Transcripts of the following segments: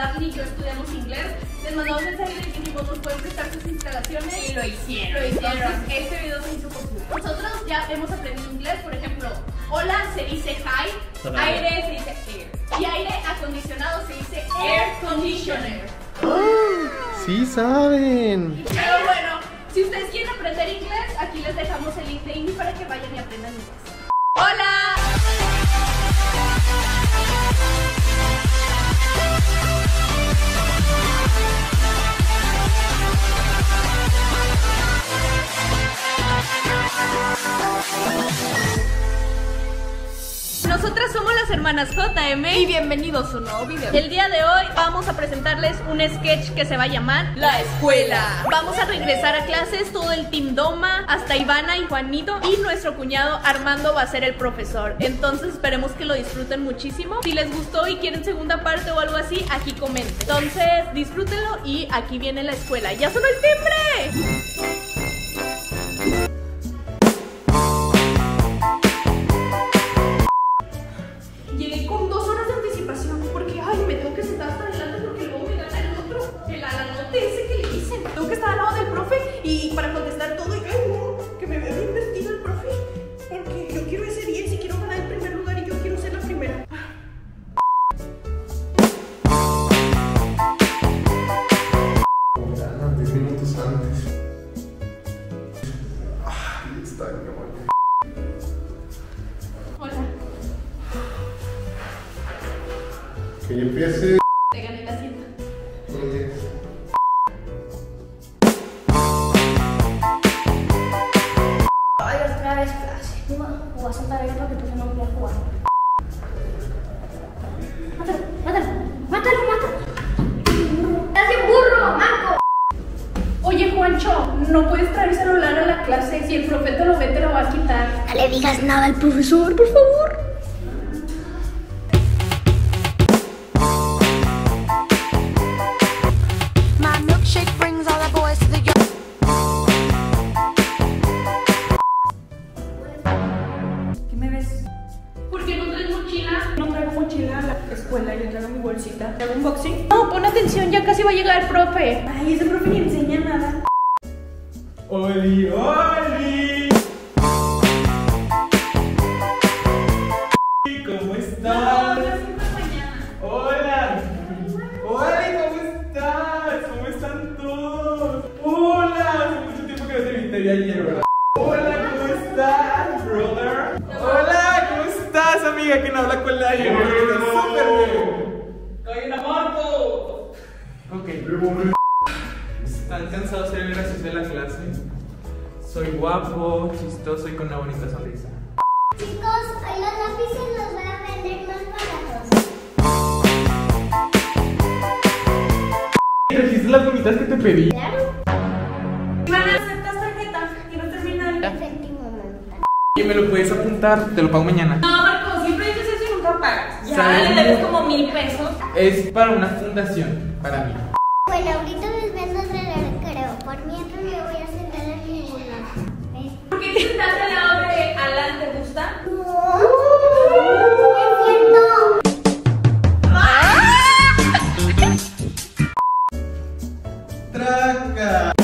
Daphne y yo estudiamos inglés, les mandamos mensaje y les dijimos, ¿nos pueden prestar sus instalaciones? Y lo hicieron. Entonces, este video se hizo posible. Nosotros ya hemos aprendido inglés, por ejemplo, hola se dice hi, aire se dice air. Y aire acondicionado se dice air conditioner. Sí saben. Pero bueno, si ustedes quieren aprender inglés, aquí les dejamos el link de Indie para que vayan y aprendan inglés. ¡Hola! Nosotras somos las hermanas JM Y bienvenidos a un nuevo video. El día de hoy vamos a presentarles un sketch que se va a llamar La Escuela. Vamos a regresar a clases, todo el team Doma, hasta Ivana y Juanito, y nuestro cuñado Armando va a ser el profesor. Entonces esperemos que lo disfruten muchísimo. Si les gustó y quieren segunda parte o algo así, aquí comenten. Entonces disfrútenlo y aquí viene la escuela. ¡Ya sonó el timbre! Llegué con 2 horas de anticipación porque, ay, me tengo que sentar hasta adelante porque luego me gana el otro, el alanote ese que le dicen. Tengo que estar al lado del profe y para contestar todo y, ay, no, que me vea bien vestido el profe porque yo quiero ese 10 y quiero ganar el primer lugar y yo quiero ser la primera. Unos 10 minutos antes. Ay, está bien. Hola. Que empiece. Te gané el asiento. Ay, otra vez clase. Voy a sentar ahí para que tú no voy a jugar. Mátalo, mátalo, mátalo, mátalo. ¡Estás bien burro, Marco! Oye, Juancho, no puedes traer celular a la clase. Si el profe te lo ve, te lo va a quitar. No le digas nada al profesor, por favor. My milkshake brings all the boys to the yard. ¿Qué me ves? ¿Por qué no traes mochila? No traigo mochila a la escuela, yo traigo mi bolsita. ¿Te hago un unboxing? No, pon atención, ya casi va a llegar el profe. Ay, ese profe ni enseña nada. ¡Oli, oli! ¿Cómo estás? Hola. Hola, ¿cómo estás? ¿Cómo están todos? Hola, hace mucho tiempo que no te vi ayer, ¿verdad? Hola, ¿cómo estás, brother? Hola, ¿cómo estás, amiga? Que no habla con nadie. Estás súper bien. ¡Cállate, Marco! Ok. ¿Están cansados de ser graciosos de la clase? Soy guapo, chistoso y con una bonita sonrisa. Chicos, hoy los lápices los voy a vender más baratos. ¿Trajiste las gomitas que te pedí? Claro. Ivana, ¿aceptas tarjeta? Quiero terminar. Efectivo, mamita. ¿Y me lo puedes apuntar? Te lo pago mañana. No, Marco, siempre dices eso y nunca pagas. Ya ¿Sabes? le debes como 1000 pesos. Es para una fundación, para mí. Bueno, ahorita les vendo el recreo. Por mientras me voy a sentar en ningún lado. ¿Por qué te sentaste al lado de Alan? ¿Te gusta? No. Es cierto. ¡Traca!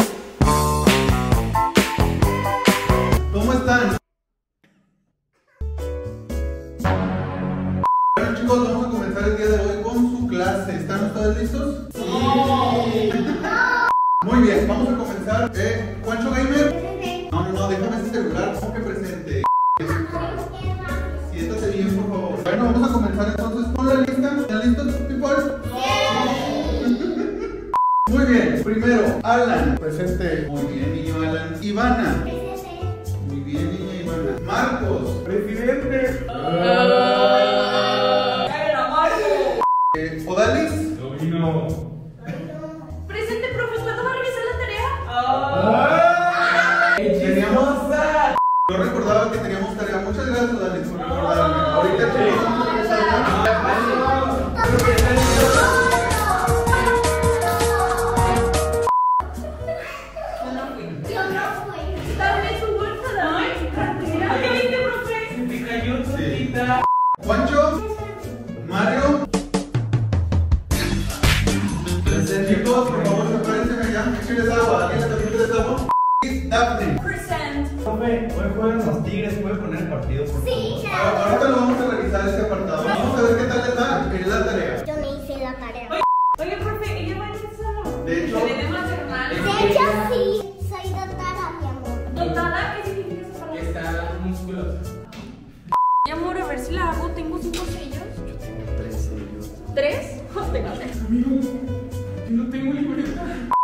¿Cómo están? Bueno, chicos, vamos a comenzar el día de hoy con su clase. ¿Están ustedes listos? Sí. Muy bien, vamos a comenzar. ¿Juancho Gamer? No, déjame ese celular. ¿Cómo que presente? Siéntate bien, por favor. Bueno, vamos a comenzar entonces con la lista. ¿Están listos, people? Muy bien, primero, Alan. Presente. Muy bien, niño Alan. Ivana. Muy bien, niña Ivana. Marcos. ¡Presidente! Odalis. ¡No vino! Presente, profe, ¿cuándo va a revisar la tarea? Teníamos. Yo recordaba que teníamos tarea. Muchas gracias, Odalis, por recordarme. Ahorita chicos, vamos a empezar Yo no fui. Dame su bolsa, dame. Mira, ¿qué viste, profe? Se te cayó todita. Juancho. Mario. Daphne. Present. Profe, hoy juegan los Tigres, ¿puede poner el partido por favor? Sí, claro. Ahorita lo vamos a revisar este apartado. Vamos a ver qué tal les va en la tarea. Yo me hice la tarea. Oye, profe, ella va en el salón. De hecho- tenemos hermanos. De hecho, sí, soy dotada, mi amor. ¿Dotada? ¿Qué significa esa palabra? Está musculosa. Mi amor, a ver si la hago. Tengo 5 sellos. Yo tengo 3 sellos. ¿3? Tengo 3. Amigo, yo no tengo libreta.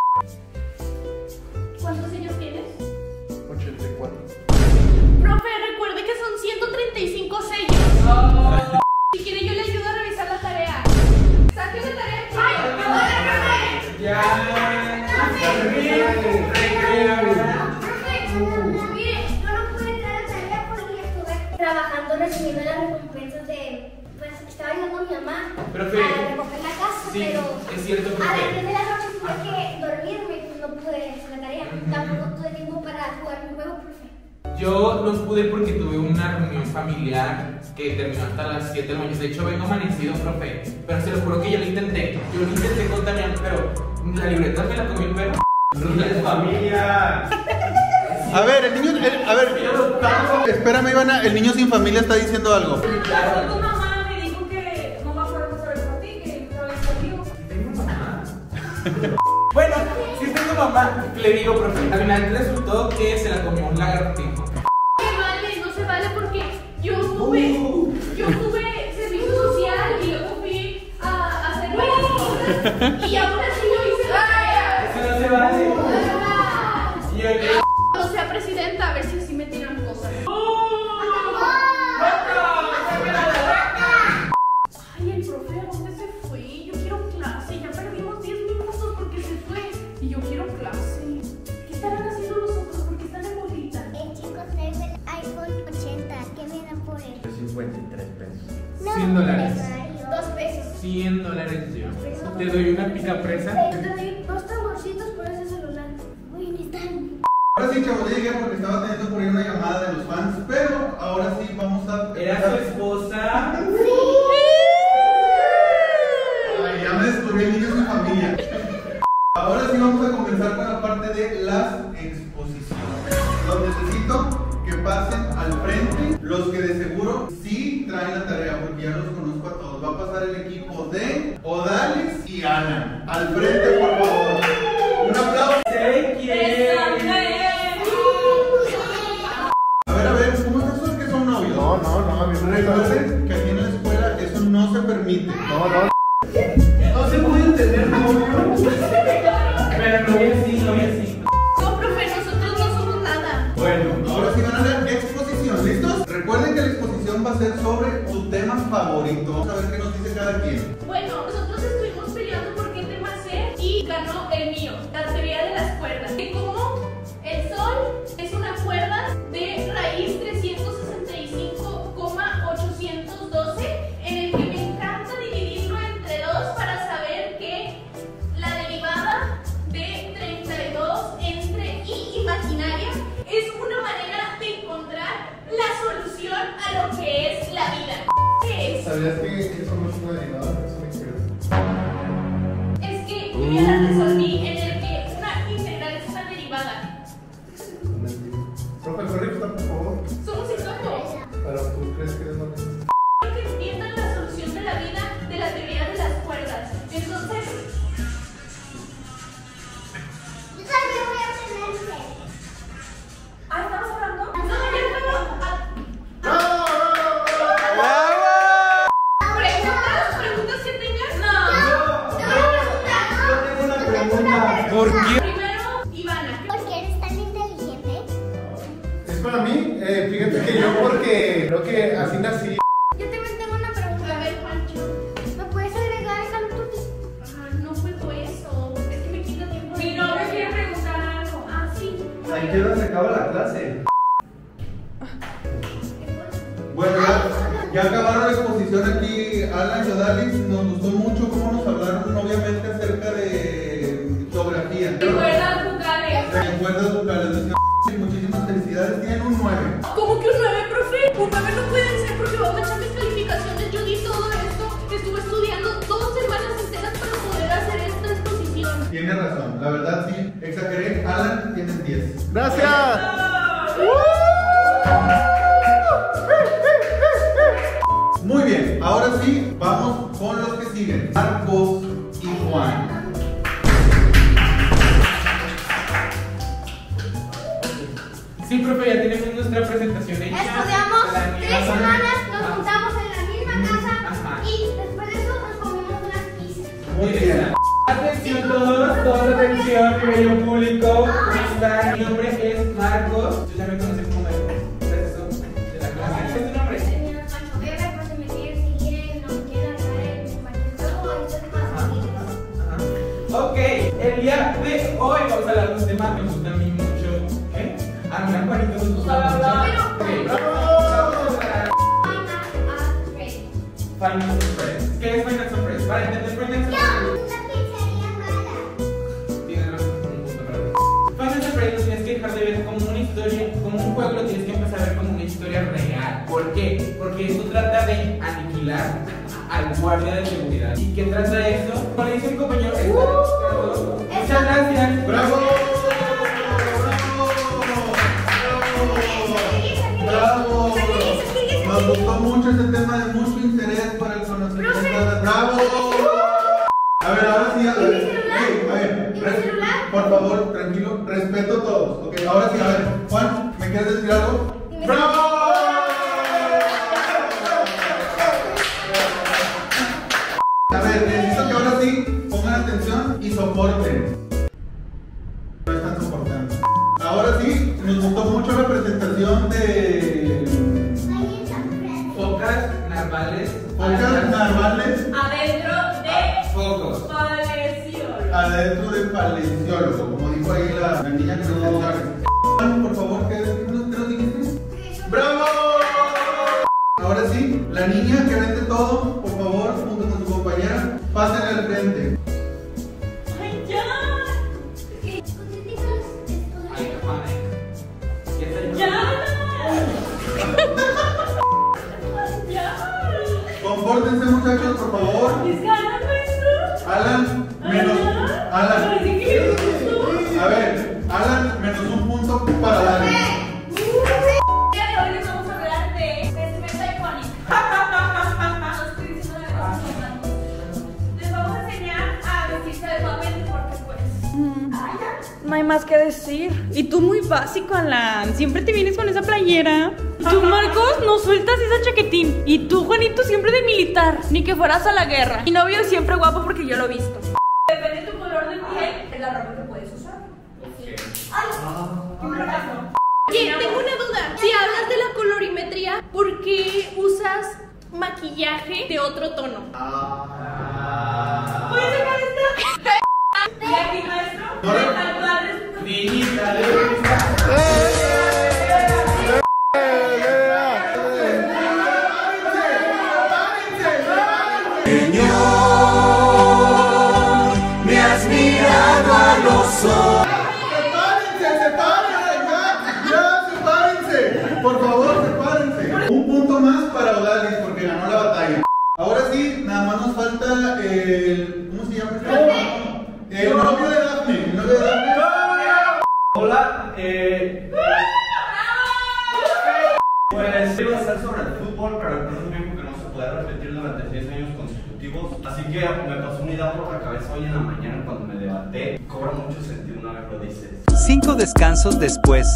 ¿Cuántos sellos tienes? 84. Profe, recuerde que son 135 sellos. Si quiere, yo le ayudo a revisar la tarea. Saque la tarea aquí. Ya. Mire, yo no pude entrar a la tarea porque estuve trabajando recibiendo las recompensas de. Pues estaba ayudando a mi mamá Profe, a recoger la casa, sí, pero es cierto, a profe. las 10 de la noche tuve que dormirme y pues no pude hacer la tarea. Tampoco tuve tiempo para jugar mi juego, profe. Yo no pude porque tuve una reunión familiar que terminó hasta las 7 de la mañana. De hecho, vengo amanecido, profe. Pero se lo juro que yo lo intenté. Yo lo intenté con Damián, pero la libreta me la comió el perro. ¡Ruta de familia! A ver, el niño. A ver, espérame, Ivana. El niño sin familia está diciendo algo. Tu mamá me dijo que no va a poder pasar por ti, que no es conmigo. ¿Tengo mamá? Bueno, si tengo mamá, le digo, profe. Al final resultó que se la comió un lagartijo. No se vale porque yo tuve servicio social y luego fui a hacer varias cosas y ahora sí yo hice la tarea. Eso no se vale. Y yo No sea presidenta, a ver si así me tiran cosas. Ay, el profe, ¿a dónde se fue? Yo quiero clase, ya perdimos 10 minutos porque se fue y yo quiero clase. ¿Qué estarán haciendo los otros? Porque están en bolita. Chicos, traigo el iPhone 80. ¿Qué me dan por él? 53 pesos. No, $100. 2 pesos. $100 yo. Te doy una pica presa. Yo te doy 2 tamborcitos por ese celular. Muy bien, están. Ahora sí, chavos, ya llegué porque estaba teniendo por ahí una llamada de los fans. Pero ahora sí, vamos a. ¿Era su esposa? Ay, ya me descubrí el niño sin familia. Ahora sí vamos a comenzar con la parte de las exposiciones. Los necesito que pasen al frente los que de seguro sí traen la tarea, porque ya los conozco a todos. Va a pasar el equipo de Odalis y Ana. Al frente, por favor. Un aplauso. ¿Se quiere? A ver, ¿cómo es eso de que son novios? No, a mí no me parece. Recuerden que aquí en la escuela eso no se permite. No. No se puede tener novio. Pero no es así, no es así. No, profe, nosotros no somos nada. Bueno, ahora sí van a hacer exposición, ¿listos? Recuerden que la exposición va a ser sobre su tema favorito. Vamos a ver qué nos dice cada quien. Bueno, nosotros estuvimos peleando por qué tema hacer y ganó el mío, la teoría de las cuerdas. Que como el sol es una cuerda de raíz 365,812, en el que me encanta dividirlo entre 2 para saber que la derivada de 32 entre y imaginaria es una manera de encontrar la solución a lo que es la vida. ¿Qué es? ¿Sabías que eso no es una derivada? Es una integral. Es que yo ya la resolví en el que una integral es una derivada. Profe, corrija, por favor. Somos isótopos. Pero tú crees que es lo mismo. Quiero que entiendan la solución de la vida de la teoría de las cuerdas. Entonces, Yo también voy a tenerse. ¿estamos hablando? No, ya ¿Preguntas que tengas? No. Yo tengo una pregunta. ¿Por qué? Primero, Ivana. ¿Por qué eres tan inteligente? ¿Es para mí? Fíjate que yo porque creo que así nací. Yo también tengo una pregunta. A ver, Juancho. ¿Me puedes agregar el Cantuti? No puedo eso. Es que me quita tiempo. Mi novio quiere preguntar algo. Sí. ¿A qué hora se acaba la clase? Bueno, ya acabaron la exposición aquí, Alan y Odalis. Nos gustó mucho cómo nos hablaron, obviamente, acerca de geografía. Y cuerdas vocales. De cuerdas vocales. Muchísimas felicidades, tienen un 9. ¿Cómo que un 9, profe? Un 9 no puede ser porque vamos a echar mis calificaciones. Yo di todo esto, estuve estudiando 2 semanas enteras para poder hacer esta exposición. Tiene razón, la verdad sí, exageré. Alan, tienes 10. Gracias. Muy bien, ahora sí, vamos con los que siguen. Marcos y Juan. Sí, profe, ya tenemos nuestra presentación hecha. Estudiamos La 3 niña- semanas, nos Ajá. juntamos en la misma casa Ajá. y después de eso nos comimos unas pizzas. Muy bien. Atención todos atención, mi bello público. ¿Cómo están? Mi nombre es Marcos. Yo también conocí como el profesor de la clase. ¿Cuál es tu nombre? Mi nombre es Pancho Weber, por si me quieren seguir, nos quieren agregar en cualquier juego, entonces más seguidos. Ajá. Ok, el día de hoy vamos a hablar de un tema que me gusta a mí mucho. ¿Qué? A mí, a Juanito nos gusta mucho. Ok. Finance and Friends. ¿Qué es Finance and Friends? Para entender Finance and Friends. Tienes razón, un gusto, perdón. Finance and Friends lo tienes que dejar de ver como una historia, como un juego, lo tienes que empezar a ver como una historia real. ¿Por qué? Porque esto trata de aniquilar al guardia de seguridad. ¿Y qué trata esto? Como le dice mi compañero, está demostrado. Muchas gracias. ¡Bravo! ¡Bravo! Nos gustó mucho este tema de mucho interés por el conocimiento. ¡Bravo! A ver, ahora sí, a ver. A ver, por favor, tranquilo, respeto a todos. Ok, ahora sí, a ver, Juan, ¿me quieres decir algo? ¡Bravo! A ver, necesito que ahora sí pongan atención y soporten. No están soportando. Ahora sí, nos gustó mucho la presentación de Focas, narvales. Focas narvales Adentro de Focos. Paleciólogo. adentro del paleontólogo, como dijo ahí la niña que nos mensaje. Juan, por favor, ¿qué nos dijiste? ¡Bravo! Ahora sí, la niña que vende todo, por favor, junto con su compañera, pasen al frente. ¡Ay, ya! Ay, Juan. ¿Qué te ¡Ya! ¡Ya! Compórtense, muchachos, por favor. ¿Es ganas esto? Alan, menos. Alan. Parece que me gustó. A ver, Alan, menos un punto para Dani. El día de hoy les vamos a hablar de vestimenta icónica. No estoy diciendo la cosa más. Les vamos a enseñar a vestirse adecuadamente porque pues... No hay más que decir. Y tú muy básico, Alan. Siempre te vienes con esa playera. Tú, Marcos, no sueltas esa chaquetín. Y tú, Juanito, siempre de militar. Ni que fueras a la guerra. Mi novio siempre guapo porque yo lo he visto. Depende de tu color de piel, es la ropa que puedes usar. Oye, tengo una duda. Si hablas de la colorimetría, ¿por qué usas maquillaje de otro tono? ¿Puedes sacar esta? ¿Y aquí, maestro? Al padre. Niñita, ¡Sepárense! Por favor, sepárense. Un punto más para Odalis porque ganó la batalla. Ahora sí, nada más nos falta el. ¿Cómo se llama? El novio de Daphne. El novio de Daphne. Hola, pues iba a estar sobre el fútbol, pero es un tiempo que no se puede repetir durante 6 años consecutivos. Así que me pasó una idea por la cabeza hoy en la mañana cuando me levanté. Cobra mucho sentido una vez lo dices. 5 descansos después.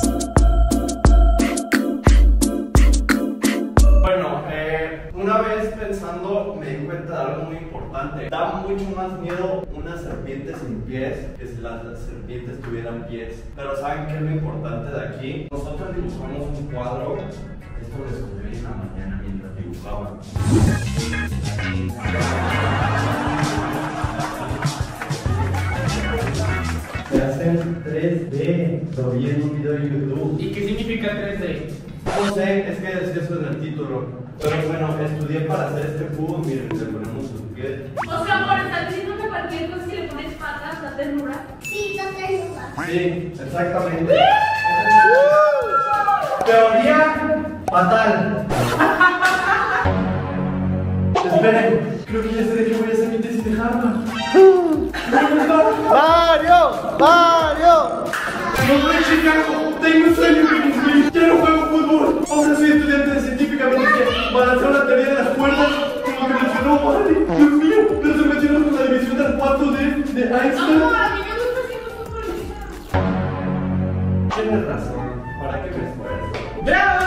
Bueno, una vez pensando me di cuenta de algo muy importante. Da mucho más miedo una serpiente sin pies que si las serpientes tuvieran pies. Pero ¿saben qué es lo importante de aquí? Nosotros dibujamos un cuadro. Esto lo descubrí en la mañana mientras dibujaba. Se hacen 3D. Lo vi en un video de YouTube. ¿Y qué significa 3D? No sé, es que decía eso en el título. Pero bueno, estudié para hacer este cubo. Miren, le ponemos sus pies. O sea, amor, ¿estás diciendo que cualquier cosa que le pones patas da ternura? Sí, no te ayuda. Sí, exactamente. Teoría fatal. Esperen, creo que ya sé de qué voy a hacer mi tesis de Harvard. ¡Mario! ¡Mario! ¡No voy a Chicago! tengo un sueño que cumplir. Ya no juego fútbol. Ahora soy estudiante de científica médica. Balanceo la teoría de las cuerdas. Como que mencionó Mari. Dios mío, pero se mencionó con la división del 4D de Einstein. No, a mí me gusta siendo futbolista. Tienes razón. ¿Para qué me esfuerzo? ¡Bravo!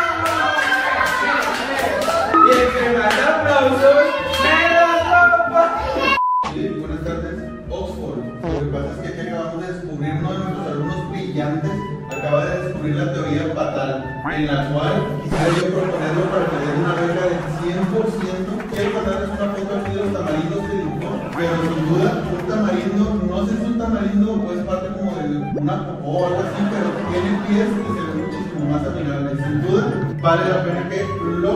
Y el que más aplausos me da ropa. Sí, buenas tardes. Oxford. Lo que pasa es que aquí acabamos de descubrir, uno de nuestros alumnos brillantes acaba de descubrir la teoría fatal, en la cual quisiera yo proponerlo para que den una beca del 100%. Quiero mandarles una foto aquí de los tamarindos que dibujó, pero sin duda, un tamarindo, no sé si es un tamarindo o es parte como de una popó o algo así, pero tiene pies que se ven muchísimo más amigables. Sin duda, vale la pena que lo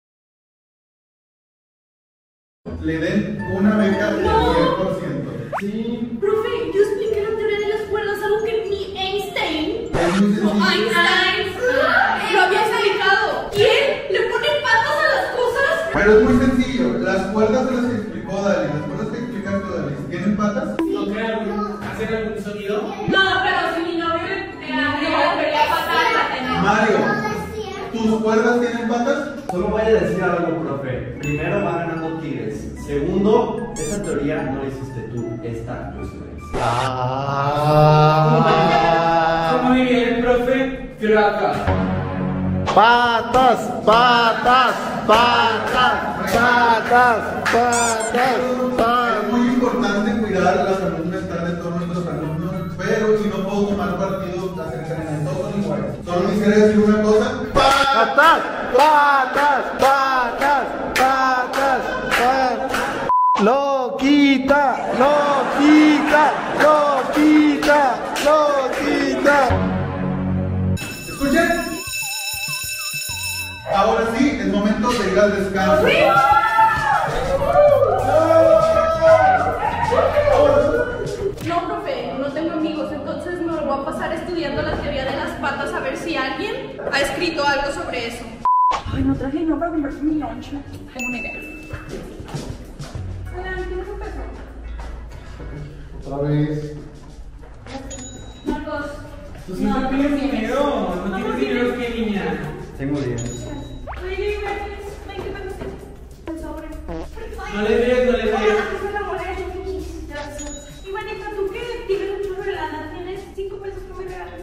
le den una beca del 100%. Sí. Profe, yo expliqué la teoría de las cuerdas, algo que ni Einstein Es muy sencillo. lo había explicado. ¿Quién le pone patas a las cosas? Pero es muy sencillo. Las cuerdas se las explicó Dali. Las cuerdas que explicaste Dali. ¿Tienen patas? ¿No crea hacer algún sonido? No, pero si mi novio te agregó la teoría fatal, la tenemos. Mario, ¿tus cuerdas tienen patas? Solo voy a decir algo, profe. Primero va ganando Tigres. Segundo, esa teoría no la hiciste tú, esta lo hiciste. ¿Cómo diría el profe? Craca. Patas, patas, patas, patas, patas, Es muy importante cuidar la salud mental de todos nuestros alumnos, pero si no puedo tomar partido acerca de todos son iguales. Solo quisiera decir una cosa. patas, patas, patas, patas, patas. Loquita, loquita, loquita, loquita. ¿Escuchen? Ahora sí, es momento de ir al descanso. No, profe, no tengo amigos, entonces me lo voy a pasar estudiando la teoría de las patas a ver si alguien ha escrito algo sobre eso. Ay, no traje dinero para comprarme mi lonche. Tengo una idea. Alan, ¿tienes un peso? Otra vez. Marcos. Tú siempre pides dinero. No tienes dinero, ¿qué niña? Tengo 10. Oye, gracias. 20 pesos. El sobre. No le des, no le des. Ivanita, tú que tienes mucho de lana, tienes 5 pesos que me regalas.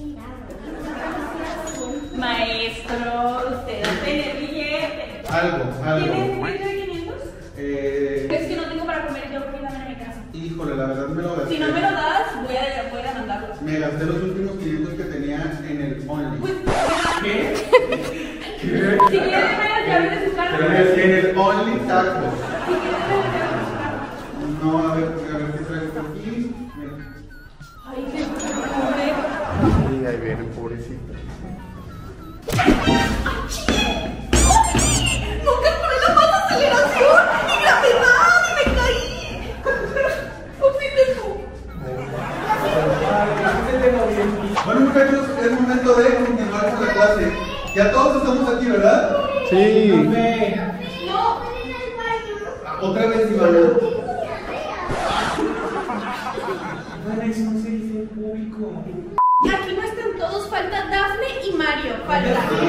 Maestro, usted va a tener billete. Algo. ¿Tienes billete de 500? Es que no tengo para comer, tengo que irme a mi casa. Híjole, la verdad me lo gasté. Si no me lo das, voy a demandarlo. Me gasté los últimos 500 que tenía en el Only. Pues, ¿Qué? si quieres, me las llaves de su carro. En el Only Taco. Si quieres, me las llaves de su carro. No, a ver qué traigo por aquí. Mira. Ay, qué pobre. Y ahí viene, pobrecito. ¡No calculé la más aceleración! ¡Y gravedad! ¡Y me caí! ¡Auxilio! Bueno, muchachos, es momento de continuar con la clase. Ya todos estamos aquí, ¿verdad? Sí. Otra vez, Ivana. Eso no se dice en público. Y aquí no están todos, falta Dafne y Mario. Falta.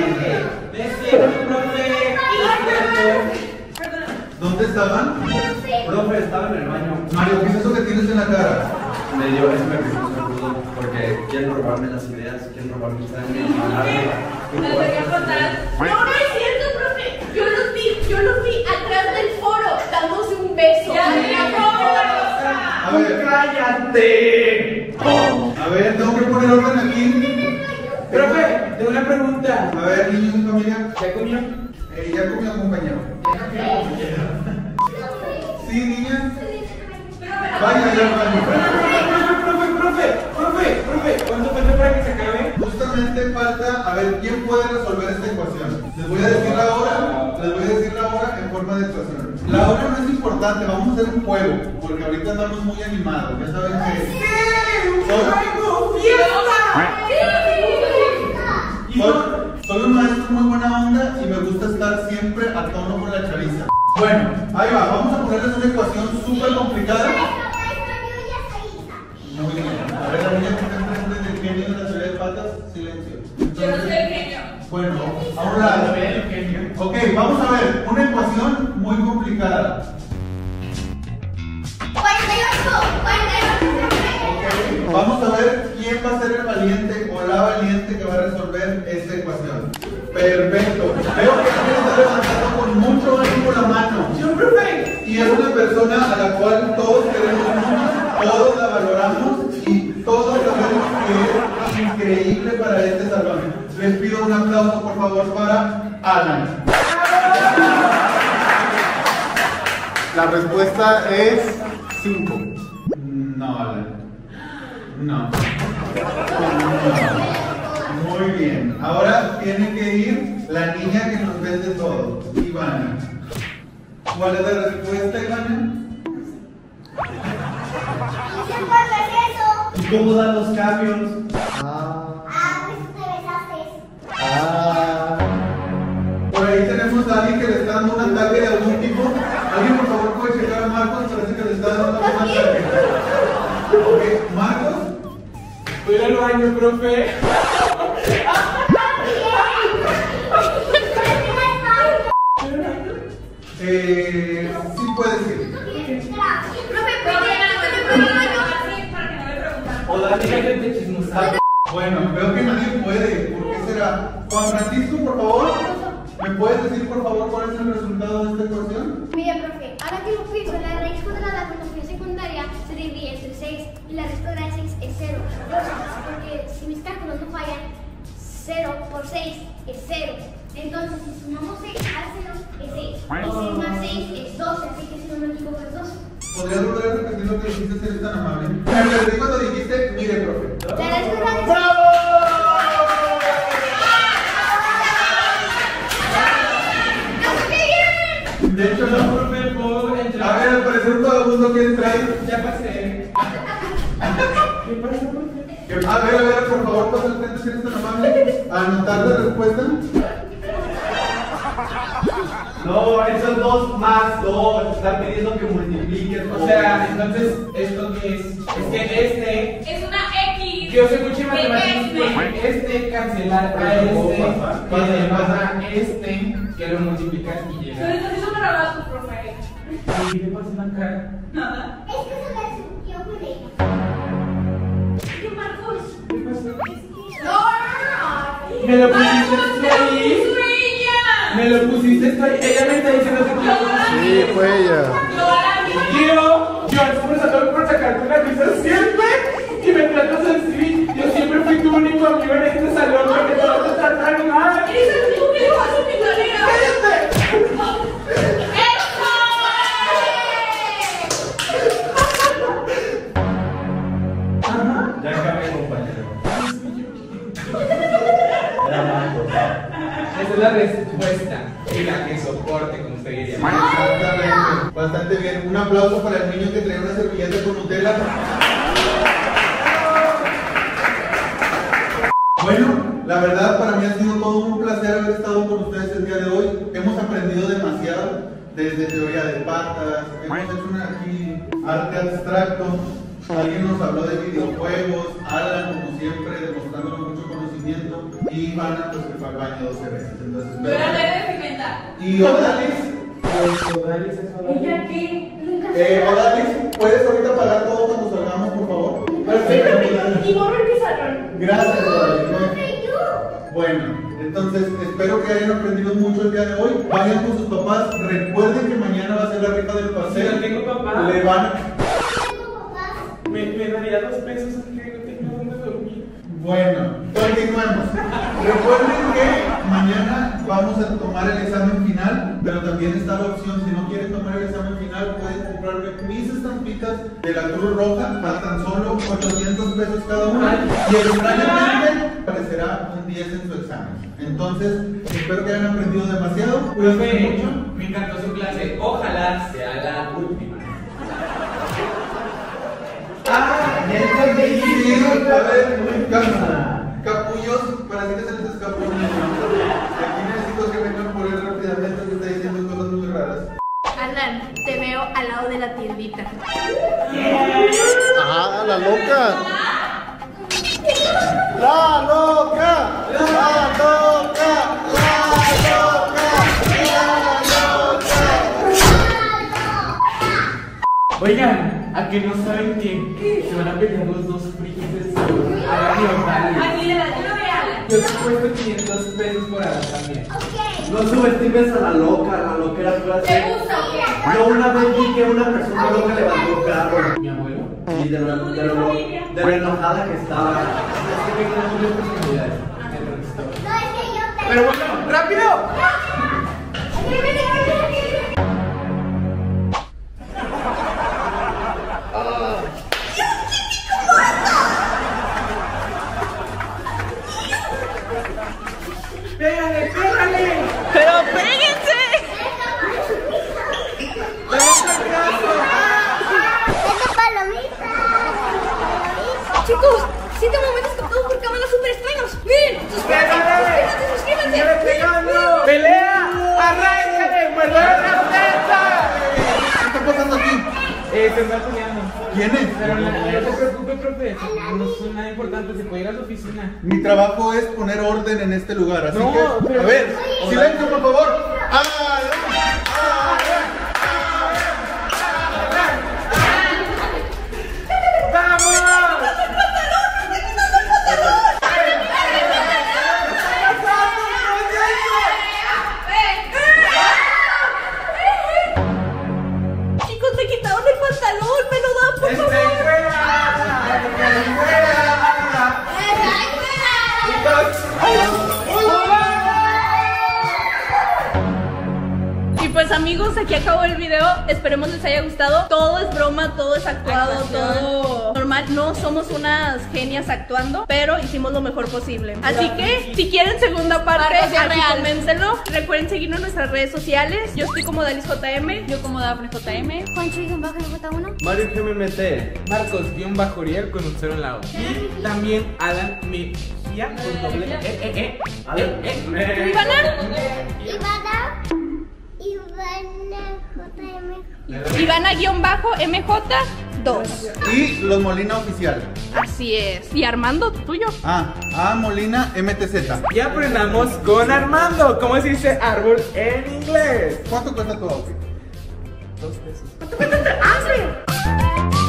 ¿Dónde estaban? Profe, estaba en el baño. Mario, ¿qué es eso que tienes en la cara? Me dio ese nervioso porque quieren robarme las ideas, quieren robarme mi sangre y mandarme. Me lo voy a contar. No, no es cierto, profe. Yo los vi atrás del foro dándose un beso. A ver, ¡Cállate! a ver, tengo que poner orden aquí. Profe, tengo una pregunta. A ver, niños y familia. ¿Ya comió? Ya comió, compañero. Sí, niña. Vaya, ya, vaya. Profe, ¿cuánto falta para que se acabe? Justamente falta, a ver, ¿quién puede resolver esta ecuación? Les voy a decir la hora en forma de ecuación. La hora no es importante, vamos a hacer un juego, porque ahorita andamos muy animados, ya saben que... Soy un maestro muy buena onda y me gusta estar siempre a tono con la chaviza. Bueno, ahí va, vamos a ponerles una ecuación súper complicada. Muy bien. A ver, la niña que está enfrente del genio de la teoría de patas, sí Ok, vamos a ver, una ecuación muy complicada. 48. Vamos a ver quién va a ser el valiente o la valiente que va a resolver esta ecuación. Perfecto. Veo que alguien está levantando con mucho ánimo la mano. Yo, profe. Y es una persona a la cual todos queremos mucho, todos la valoramos y todos sabemos que es increíble para este salón. Les pido un aplauso por favor para Alan. La respuesta es 5. No, Alan. No. Muy bien. Ahora tiene que ir la niña que nos vende todo, Ivana. ¿Cuál es la respuesta, Ivana? ¿Y cómo dan los cambios? Por ahí tenemos a alguien que le está dando un ataque de algún tipo. ¿Alguien por favor puede checar a Marcos? Parece que le está dando un ataque. Ok, Marcos. Voy al baño, profe. Sí puedes ir. O Dani, déjate chismosar. Bueno, veo que nadie puede. ¿Por qué será? Juan Francisco, por favor. ¿Me puedes decir por favor cuál es el resultado de esta ecuación? Mira, profe, ahora que lo pienso, la raíz cuadrada cuando fui a secundaria se divide entre 6 y la respuesta de 6 es 0. Porque si mis cálculos no fallan, 0 por 6 es 0. Entonces, si sumamos 6 a 0 es 6. Y 6 más 6 es 12, así que si no me equivoco es 12. ¿Podrías volver a repetir lo que dijiste si eres tan amable? Me perdí cuando dijiste, mire, profe. La respuesta es ¡Bravo! De hecho, no. Profe, ¿puedo entrar? A ver, al parecer todo el mundo quiere entrar. Ya pasé. ¿Qué pasa, profe? A ver, por favor, pasa al frente si eres tan amable. Anotar la respuesta. No, eso es 2 más 2. Están pidiendo que multipliques. O sea, entonces, ¿esto qué es? Es que este. Es una X. Yo soy mucho en matemáticas. Este cancelar a este. Que le pasa a este. Que lo multiplicas y Pero llega. estás haciendo una rara tu profe. ¿Y qué pasa en la cara? Nada. Es que se la discutió con ella. ¿Qué Marcos? ¿Qué pasó? No. Me lo pusiste Marcos, tú ahí. ¡es ella! Me lo pusiste tú ahí. Ella me está diciendo que tú lo pusiste. Sí, fue ella. Yo esforzado por sacarte una risa siempre que me tratas así. Yo siempre fui tu único amigo en este salón porque te vas a tratar mal. Eres el único que lo hace mi tarea. ¡Cállate! Ya acabé, compañero. Era Marcos. Esa es la respuesta. Y la que soporte, como usted diría. Exactamente. Bastante bien. Un aplauso para el niño que trae una servilleta con Nutella. Bueno, la verdad para mí ha sido todo un placer haber estado con ustedes el día de hoy. Hemos aprendido demasiado, desde teoría de patas, hemos hecho aquí arte abstracto, alguien nos habló de videojuegos, Alan como siempre demostrándonos mucho conocimiento y Ivana pues que fue al baño 12 veces. Entonces, Yo era leve de pimienta. y Odalis, ¿Ella qué? Odalis, ¿puedes ahorita pagar todo cuando salgamos por favor? Y borra el pizarrón. Gracias, Odalis. Bueno, entonces espero que hayan aprendido mucho el día de hoy. Vayan con sus papás. Recuerden que mañana va a ser la rifa del paseo. Si no tengo papá. Le van. Me daría 2 pesos aunque no tengo dónde dormir. Bueno, continuemos. Recuerden que mañana vamos a tomar el examen final, pero también está la opción, si no quieren tomar el examen final, pueden comprarme mis estampitas de la Cruz Roja a tan solo 800 pesos cada una. Y extrañamente aparecerá un 10 en su examen. Entonces, espero que hayan aprendido demasiado. Cuídense Profe, mucho. me encantó su clase. Ojalá sea la última. Ya entendí. Sí, a ver, capullos, para que se les escapó un niño. Aquí necesito que vengan por él rápidamente, que está diciendo cosas muy raras. Alan, te veo al lado de la tiendita. Ah, la loca. La loca. La loca. La loca. Oigan, ¿a que no saben que se van a pelear los dos príncipes? Alan y Odalis. Yo te he puesto 500 pesos por Alan también. No subestimes a la loca era pura ¿Te gusta o qué? Yo una vez vi que una persona loca levantó un carro. ¿Mi abuelo? Y de lo enojada que estaba. Es que tengo muchas posibilidades. No, es que yo te... Pero bueno, ¡rápido! ¡Pégale, pégale! ¡Pero péguense! Chicos, 7 momentos captados por cámaras super extraños. Miren, suscríbanse. ¡Pelea! ¡Arráncale! ¡Muerde la teta! ¿Qué está pasando aquí? Se está peleando. ¿Quién es? Pero no se preocupe, profe. No es nada importante. Se puede ir a la oficina. Mi trabajo es poner orden en este lugar, así No, que, pero- a ver, silencio por favor. Chicos, me quitaron el pantalón, me lo dan, por favor. Y pues amigos, aquí acabó el video. Esperemos les haya gustado. Todo es broma, todo es actuado, todo normal. No somos unas genias actuando, pero hicimos lo mejor posible. Así que si quieren segunda parte, Marcos, aquí real. coméntenlo. Recuerden seguirnos en nuestras redes sociales. Yo estoy como Dalis JM. Yo como Dafne JM. Juancho-J1. Mario GMMT. Marcos-Bajoriel con un cero en la O. Y también Alan Mejía con doble E. Ivana. Ivana-MJ2. Y los Molina Oficial. Así es. Y Armando, tuyo. A Molina MTZ. Y aprendamos con Armando. ¿Cómo se dice árbol en inglés? ¿Cuánto cuesta tu outfit? 2 pesos.